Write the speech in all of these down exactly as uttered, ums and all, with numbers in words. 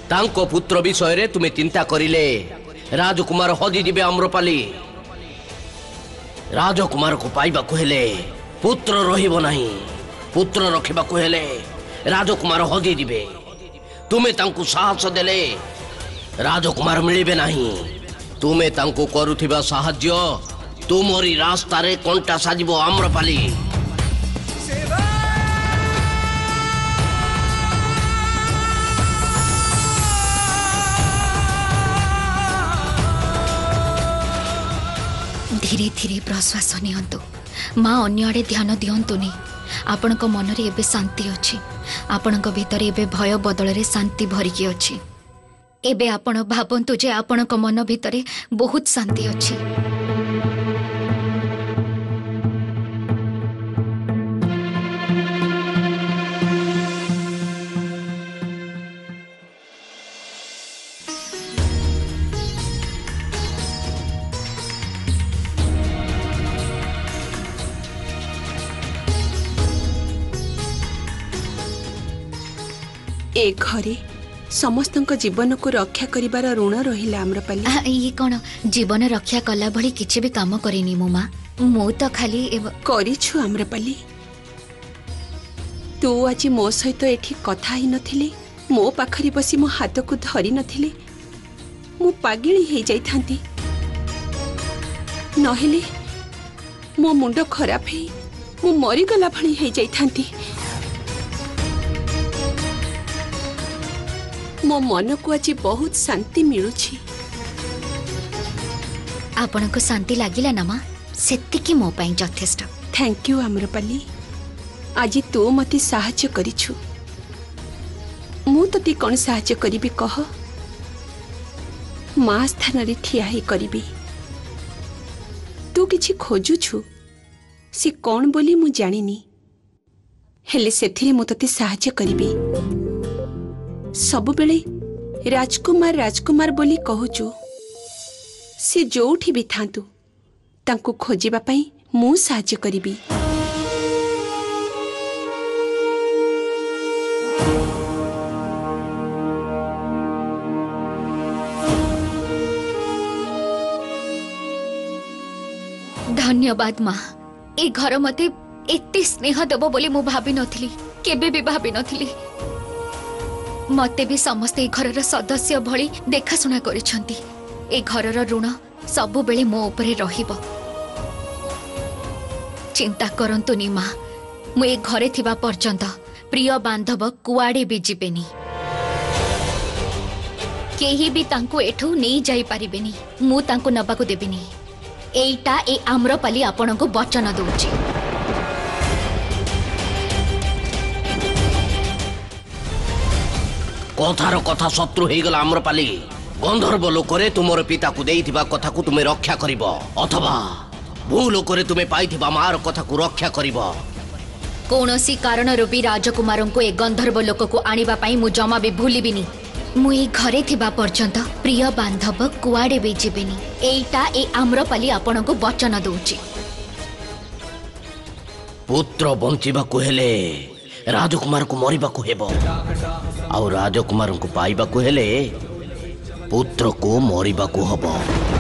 तांको पुत्र विषय रे तुम्हें चिंता करिले राजकुमार हजी जीवे आम्रपाली। राजकुमार को पाइबा को हेले पुत्र रहिबो नहीं, पुत्र रखिबा को हेले राजकुमार हजी जीवे। तुम्हें तांको साहस देले राजकुमार मिलिबे नहीं। तुम्हें तांको करुथिबा साहाज्य तुमरी रास्ता रे कंटा साजिबो आम्रपाली। धीरे धीरे प्रश्वास नियंतु माँ अन्य आड़े ध्यान दियंतुनी। आपण मन रे एबे शांति अच्छी, आपण भीतर एबे भय बदल रे शांति भरिकी अच्छी। एबे आपण भावंतु जे आपण मन भीतर बहुत शांति अच्छी। ए घरे समस्त जीवन को रक्षा करिबार ऋण रहिला आम्रपाली। ये कौन जीवन रक्षा कला भली किछि भी काम करिनी मो माँ। मु तो खाली करिछु आम्रपाली। तू आज मो सहित एठी कथा ही नथिले, मो पाखरी बसी मो हाथ को धरी नथिले, मु पागिली हे जाई थांती। नहेले मो मुंड खराब हे मु मरी गला भणी हे जाई थांती। मो मन को आज बहुत शांति मिलुछि। आपण को शांति लागिला ना माँ, सेतिकी मो पई यथेष्ट। Thank you Amrapali. आज तू मते साहाय्य करिछु, मु तते कोन साहाय्य करिबी कह। माँ स्थान रे ठिया ही करिबी। तू किछि खोजुछु से कोन बोली मु जानिनी, हेले सेथिरे मु तते साहाय्य करिबी। सब बेले राजकुमार राजकुमार बोली कहूचु, से जोठी भी थांतु तांको खोजिबा पई मु साहाय्य करिबी। धन्यवाद माँ। ए घर मते एते स्नेह देबो बोली मु भाबी नथिली, केबे भी भाबी नथिली। मते भी समस्त ए घर सदस्य भली देखाशुना करिसंती। ए घर ऋण सबु बेले मो उपरे रहिबो। चिंता करंतुनी माँ, मु ए घरे थिबा पर्यंत प्रिय बांधव कुआडे भी जिबेनी। केही भी तांको एठू नहीं जाई पारिबेनी, मु तांको नबाको देबिनी। एइटा ए आम्रपाली आपनको वचन दउची। कथार कथा शत्रु हो गला आम्रपाली। गंधर्व लोकरे तुमर पिता को देइथिबा कथा को तुमे रक्षा करिब, अथवा भू लोकरे तुमे पाइथिबा मार कथा को रक्षा करिब। कोनोसी कारण रो भी राजकुमार को ए गंधर्व लोक को आनिबा पई मु जमा भी भूलिबिनी। मु ए घरे थिबा पर्यंत प्रिय बांधव कुआडे भी जिबेनी। एइटा ए आम्रपाली आपनको वचन दउची। पुत्र बंचिबा को हेले राजकुमार को मरिबा को हेबो, आउ राजकुमार को पाइबा को हेले पुत्र को मरिबा को हबो।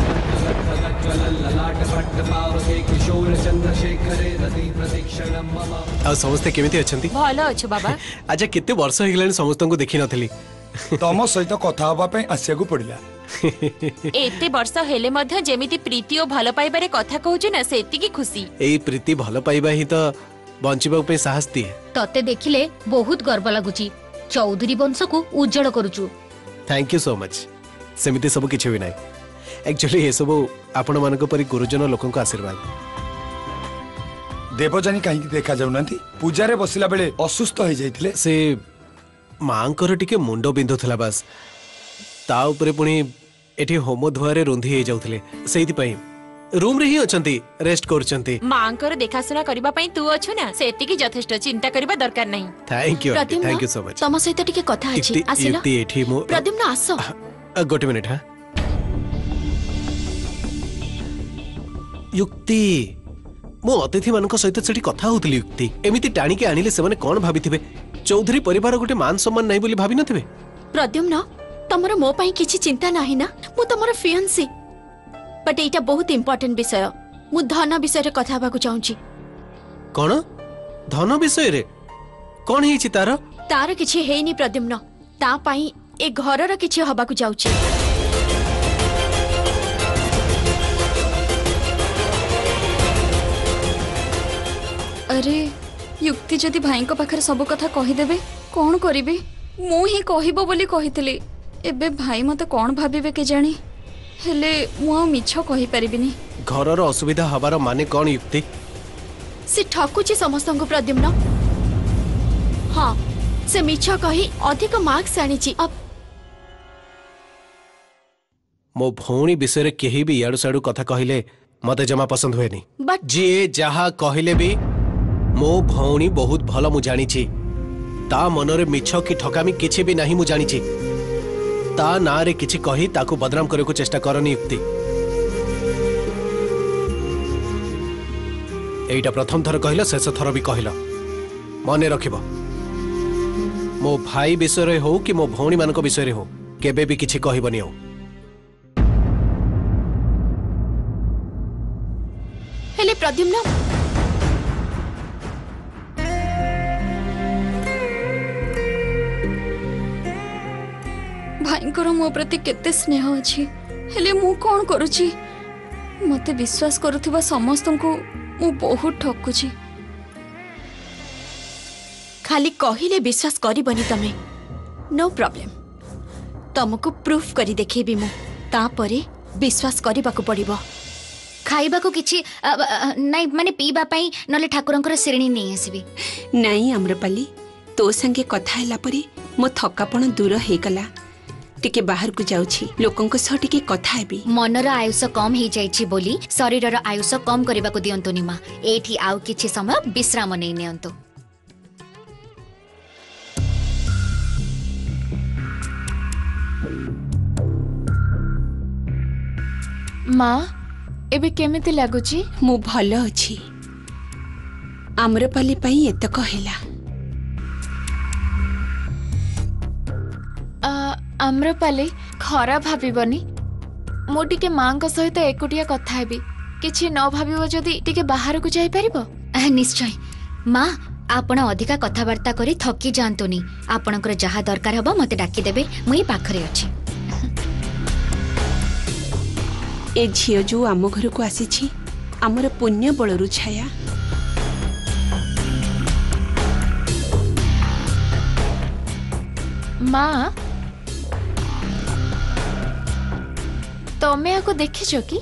आ समस्ते केमिति अछंती? भलो अछि बाबा। आज केते वर्ष हो गेलानी समस्त को देखि नथली। तम सहित कथा होबा पई आसिया को पड़िला। एते वर्ष हेले मध्य जेमिति प्रीति ओ भलो पाइबारे कथा कहूची ना, सेति की खुशी। एई प्रीति भलो पाइबा ही तो बंचिबा पे साहस दिए। तते देखिले बहुत गर्व लागुची। चौधरी वंश को उज्जवल करूचु। Thank you so much. सेमिति सब किछि भी नै, एक्चुअली ये सब आपण मानक परि गुरुजन लोकन को आशीर्वाद। देवजानी कहीं देखा जाउनांती? पूजा रे बसिला बेले असुस्थ हो जाइथिले। से मांकर टिके मुंडो बिंधुथला बस, ता ऊपर पुनी एठी होमो धुआरे रुंधी हे जाउथिले। सेति पई रूम रे ही अछंती, रेस्ट करछंती। मांकर देखासुना करबा पई तू अछु ना, सेति की यथेष्ट, चिंता करबा दरकार नहीं। Thank you thank you so much. तम सहित टिके कथा अछि, आसिलो। इति एठी मो प्रद्युम्न आसो। गोटे मिनिट। हां युक्ति, मो अतिथि मानक सहित सेठी कथा होतली। युक्ति एमिति टाणी के आनिले से माने कोन भाबिथिबे? चौधरी परिवार गोटे मान सम्मान नै बोली भाबी नथिबे? प्रद्युम्न तमर मो पाई किछि चिंता नाही ना मु तमर फियंसी बट एटा बहुत इंपोर्टेंट विषय मु धन विषय रे कथा बाकू चाहूची कौन धन विषय रे कौन ही तार तार किछि हेनी प्रद्युम्न ता पाई ए घरर किछि हबाकू जाउची अरे युक्ति जदि भाई को पाखरे सब कथा कहीदेवे कौन करिवे मु ही कहबो बोली कहितली एबे भाई मते कौन भाबिबे के जानी हेले मु आ मिछ कहि परिबिनी घरर असुविधा हबार माने कौन युक्ति से ठकुची समस्त को प्रद्युम्न हाँ से मिछ कही अधिक मार्क्स आनीची अब मो भौणी विषय रे केही भी याडू साडू कथा कहिले मते जमा पसंद हुएनी बट जी जहा कहिले भी मो भौणी बहुत भल मु जानिछि ता मनरे मिछ कि ठकामी किछि भी नाही मु जानिछि ता ना रे किछि कही ताकू बदनाम करे को चेष्टा करनी युक्ति एइटा प्रथम थर कहिला शेष थर भी कहिला मने रखिबो मो भाई विषय रे हो कि मो भौणी मानको विषय रे हो केबे भी किछि कहिबनी हो हेले प्रद्युम्न भाईंकर मो प्रति केते स्नेह अछि हेले मु कोन करूची मते विश्वास करूथिबा समस्त को मु बहुत ठकुची खाली कहिले विश्वास करिबनी तमे नो प्रॉब्लम तुमको प्रूफ करी देखेबी मु तापरे विश्वास करबाकू पड़िबो खाइबा को किछि नाही माने पीबा पई नले ठाकुरंकर श्रेणी नै आसीबी नहीं आम्रपाली तो संगे कथा हैला परे मो थकापण दूर हे गला टिके बाहर को जाउछि लोकन को सह टिके कथा हेबी मनर आयुष कम हे जाइछि बोली शरीरर आयुष कम करबा को दियंतुनी मा एठी आउ किछि समय विश्राम नै नियंतु माँ एबे केमिति लागुची मु भल अछि आम्रपाली पई एतक हैला आम्रपाली खरा भाबिबनी मो टिके माँ को सहित एकुटिया कथा हेबी किछि न भाबिबो जदि टिके बाहर को जाई परिबो निश्चय माँ आपण अधिका कथावार्ता करी थकी जांतुनी आपणकर जहा दरकार हबो मते डाकी देबे मुई पाखरे अछि ए झियो जो आम घर को आसी आमर पुण्य बलरु छाया माँ तमे आको देखिछो कि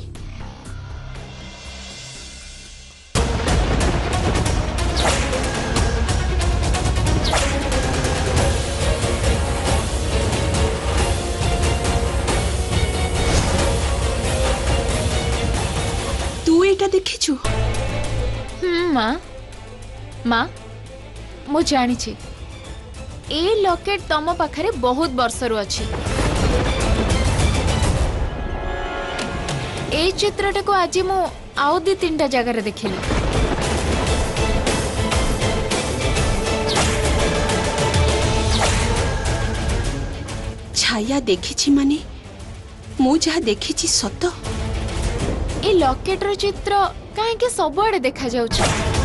तू एटा देखिछु हम्म माँ माँ मु जानिछि ए लॉकेट तम पाखरे बहुत वर्षरु अछि ए चित्रटा को आज मु आउ दी तीनटा जगह देखिली छाया देखिछि माने मु जहा देखिछि सत ए लॉकेट रो चित्र काहे के सबआडे देखा जाउछ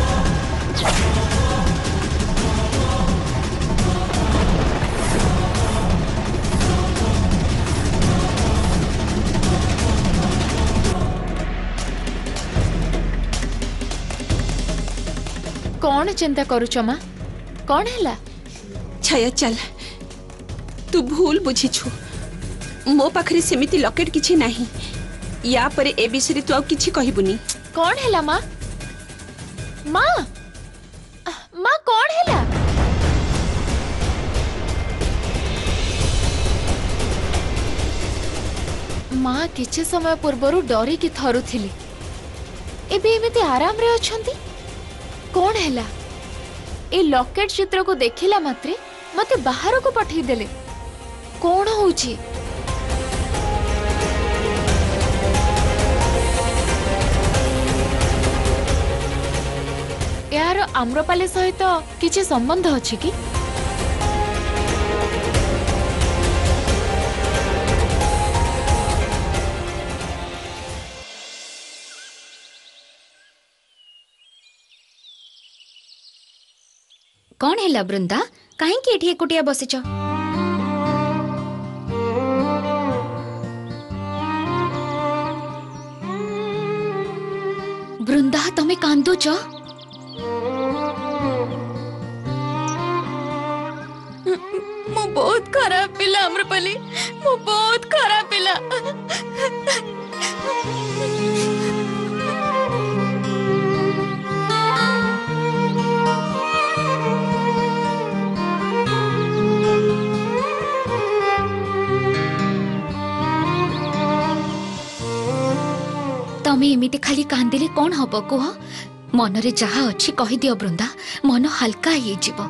कौन चिंता करूछ माँ कौन हैला छाया चल तू भूल बुझीछु मो पाखरे सेमिति लॉकेट किछि नाही या परे ए विषय तू आ किछि कहिबुनी कौन हैला माँ माँ माँ कौन हैला माँ किछि समय पूर्वरु डरी कि थरुथिली एबे एमिति आराम रे अछंती कौन हैला ए लॉकेट चित्र को देखिला मात्रे मते बाहर को पठई देले कौन होउची यार आम्रपाली सहित किछि संबंध अछि कि कौन है बृंदा कहीं एठी एकुटिया बसिच बृंदा तमे कांदुच मु बहुत खराब पिला अम्रपाली मु बहुत खराब पिला तमे एमिति खाली कांदिले कौन हब कुह मनरे जहा अच्छी कहि दियो बृंदा मन हल्का हे जीव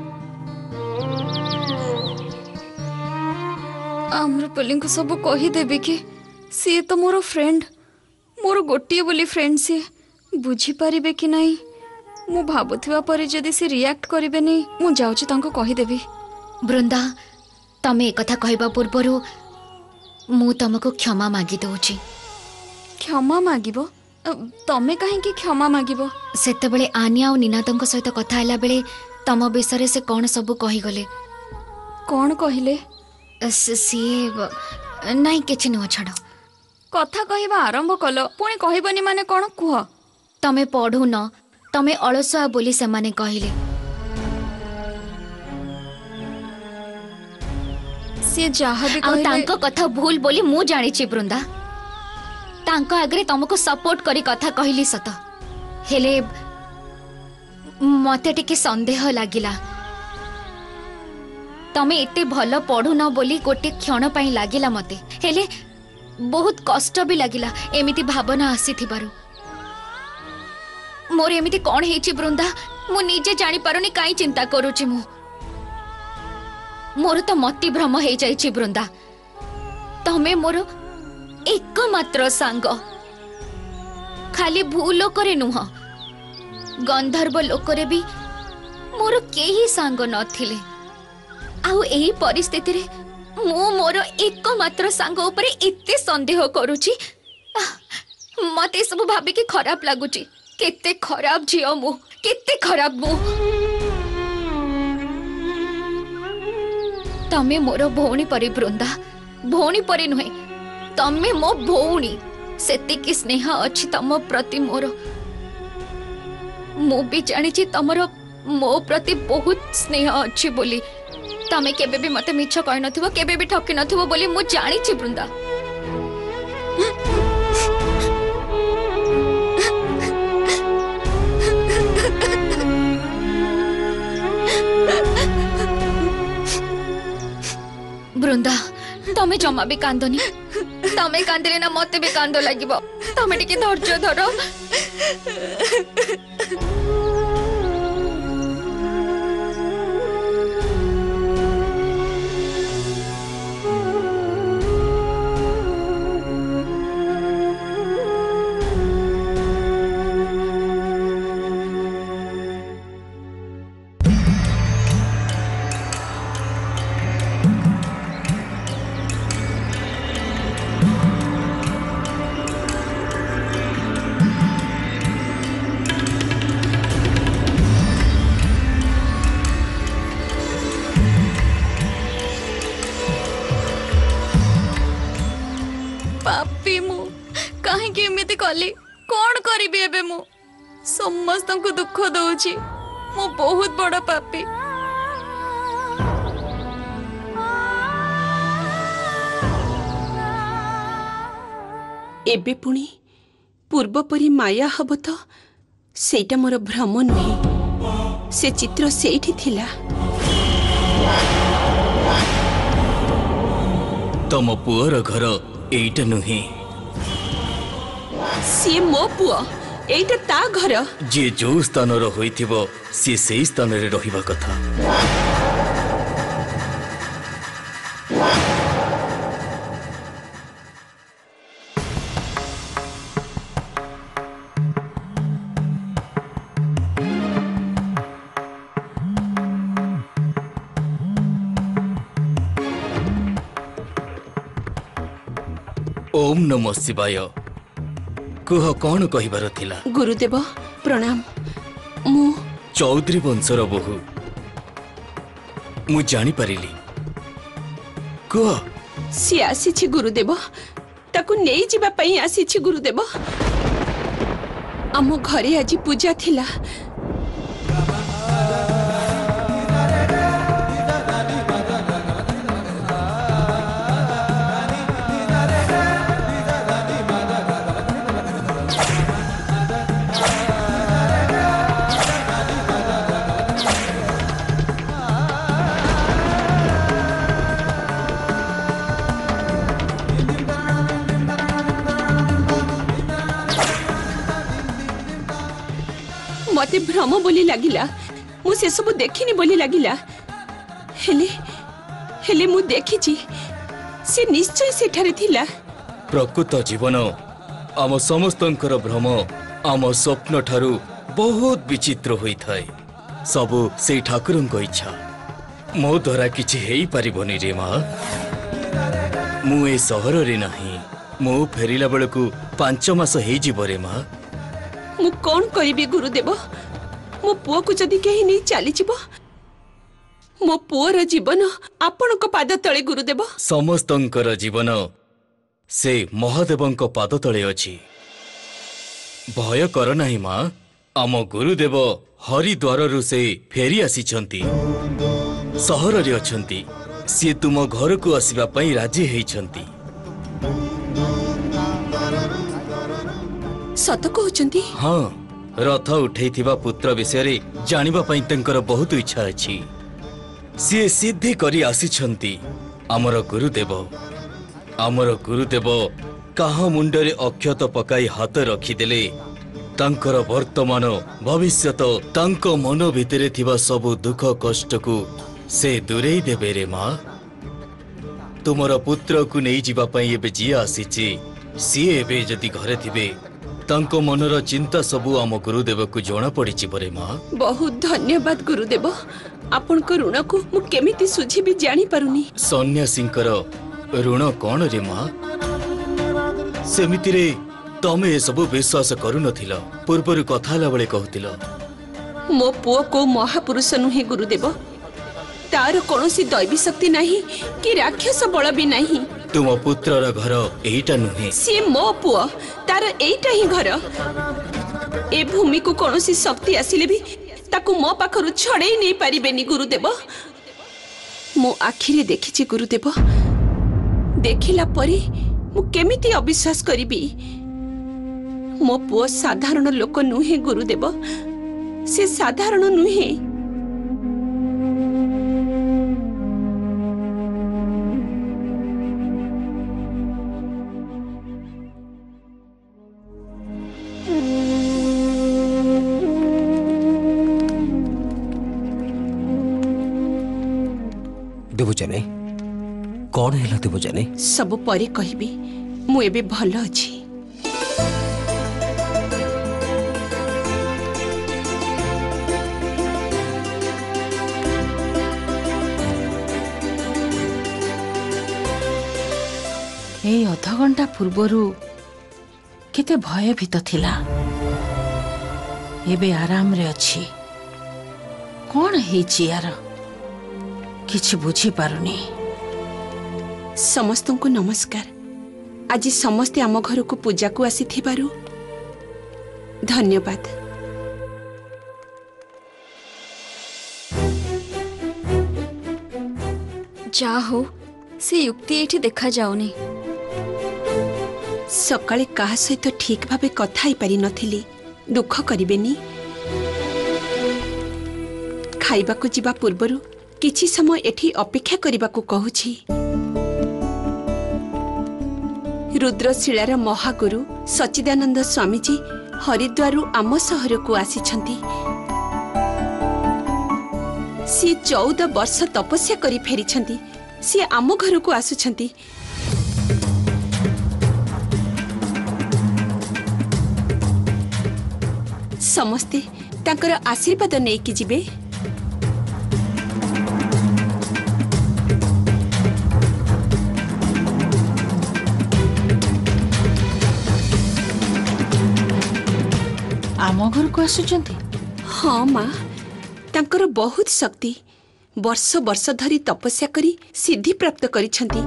आम्रपाली को सब कही देबी कि सी तो मोर फ्रेंड मोर गोटिए बोली फ्रेंड सी बुझी पारिबे कि नहीं मु भाबुथिबा परे जदी से रिएक्ट करिबे नहीं मु जाउची तांको कहि देबी बृंदा तमे एक कथा कहबा पूर्वरु मु तुमको क्षमा मागी दउची क्षमा मागिबो तमे काहे कि क्षमा मागिबो सेतेबेले आनिया और निनादଙ୍କ सहित कथा हैला बेले तम विषय से कौन सब कही गले कौन कहिले सी नहीं किछि न छाड़ कथा कहबा आरंभ कलो पुणी कहबनी माने कौन कुह तमे पढ़ु न तमे अलसुआ बोली से माने कहिले से जहा भी कहले तांको कथा भूल बोली मु जानि छि बृंदा तांको आगरे तुमको सपोर्ट करी कथा कहली सत हेले मते टिके संदेह लागिला तमे एते भल पढ़ु न बोली गोटे क्षण पई लागिला मते हेले बहुत कष्ट भी लागिला एमिति भावना आसी थिबारु मोर एमिति कोन हेछि बृंदा मु निजे जानि पारुनी काई चिंता करूछि मु मोर तो मति भ्रम हे जाइछि बृंदा तमे मोर एकमात्र सांग खाली भू लोकरे नुह गंधर्व लोकरे भी मोर केही सांग नथिले आउ एही परिस्थिति रे मु मोर एकमात्र सांग ऊपर एते संदेह करूची मते सब भाबी कि खराब लागुची केते खराब झियो मु केते खराब मु तमे मोर भौणी परी बृंदा भौणी परी नुहे तमे मो भौणी सेतिकी स्नेह अछि तम प्रति मोर मु भी जानी छी तमरो मो प्रति बहुत स्नेह अछि बोली तमे केबे भी मते मिछ कहि नथिबो केबे भी ठकी नथिबो बोली मु जानी छी बृंदा बृंदा तमे जमा भी कांदनी तमे कांदिले ना मते भी कांदो लागिबो तमे टिके धैर्य धरो पापी मु काहे कि एमिति कली कोन करिबे एबे मु समस्त को दुख दउची मु बहुत बड़ पापी एबे पुणी पूर्व परी माया हब तो सेटा मोर भ्रम नुहे से चित्र सेठी थिला तम पुअर घर एइटा नुहे सी मो पुआ एइटा ता घर जे जो स्थान रो होइथिबो से सेई स्थान रे रहिबा कथा ओम नमः शिवाय कुह कौन कहिबार थिला गुरुदेव प्रणाम मु चौधरी वंशर बहु मु जानी परिली कह सी आसी गुरुदेव ताकू नहीं जीवा पई आसी गुरुदेव आम घरे आज पूजा थिला मते भ्रम बोली लागिला मु से सब देखिनी बोली लागिला हेले हेले मु देखिची से निश्चय सेठारे थिला प्रकृत जीवन आम समस्तंकर भ्रम आम स्वप्न ठारू बहुत विचित्र होई थाए सबु से ठाकुरन को इच्छा मो द्वारा किछि हेई परिबोनी रे मां मु ए सहर रे नाही मु फेरिला बेलकू पांच मास हेई जीव रे मां मु कौन करिबी गुरुदेव मो पुओ को जदि कहीं नहीं चली जीव मो पुओर जीवन आपण को पाद तले गुरुदेव समस्तंकर जीवन से महादेवंक पाद तले अछि भय कर नाही मां आम गुरुदेव हरिद्वार रु से फेरी आसीछंती सहर रे अछंती सी तुम घर को आसीबा पई राजी हेइछंती सत कहउचंती हाँ रथ उठेइथिबा पुत्र विषय रे जानिबा पई तंकर बहुत इच्छा अछि सी सिद्धि करी आसीछंती आमर गुरुदेव आमर गुरुदेव काह मुंडरे अक्षत पकाई हाथ रखिदेले तांकर वर्तमान भविष्यत तांक मन भितरे थिबा सब दुख कष्ट को से दूरेई देबे रे मां तुमर पुत्र को नहीं जीवा पई एबे जी आसीची सी एबे जदि घरे थिबे तांको मनर चिंता सबू आम गुरुदेव को जणा पड़ी बरे मां बहुत धन्यवाद गुरुदेव आपण को ऋण को मु केमिति सुझी भी जानी पारुनी सन्यासींकर ऋण कौन रे मां सेमिति रे तमे ए सब विश्वास करू नथिला पूर्वरु कथा ला बेले कहतिला मो पुओ को महापुरुष नुहे गुरुदेव तार कोनोसी दैवी शक्ति नहीं कि राक्षस बल भी नहीं तुम पुत्रर घर एटा नुहे सी मो पुओ तार एटा ही घर ए भूमि को कोनोसी शक्ति आसिले भी ताकू मो पाखरु छड़ेई नहीं पारिबेनी गुरुदेव मो आखिरे देखिछि गुरुदेव देखिला परे मु केमिति अविश्वास करिबी मो पुओ साधारण लोक नुहे गुरुदेव से साधारण नुहे देवजानी कौन है देवजानी सब परे कहबी मु एबे भल अछि ए अध घंटा पूर्वरु केते भयभीत थिला एबे आराम रे अछि कौन हेछि यार किछि बुझी पारुनी समस्त को नमस्कार आज समस्ते आम घर को पूजा को आसी थिबारु धन्यवाद जा हो से युक्ति एठी देखा जाउनी सकाळे काहा सहित ठीक भाबे कथा ही पारि नथिली दुख करिबेनी खाइबा को जिबा पूर्वरु किछि समय एठी अपेक्षा करिबा को कहूछि रुद्रशिलार महागुरु सच्चिदानंद स्वामीजी हरिद्वारु आम सहर को आसीछंती सी चौदह वर्ष तपस्या करी फेरिछंती सी आम घर को आसुछंती समस्ते तांकर आशीर्वाद नहीं कि जिबे आम घर को आसुचंती हाँ माँ तांकर बहुत शक्ति वर्ष वर्ष धरी तपस्या करी सिद्धि प्राप्त करिछंती।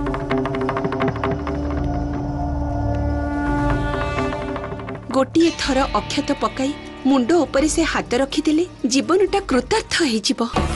गोटिए थर अक्षत पकाई मुंड उपरे से हाथ रखिदेले जीवनटा कृतार्थ हो।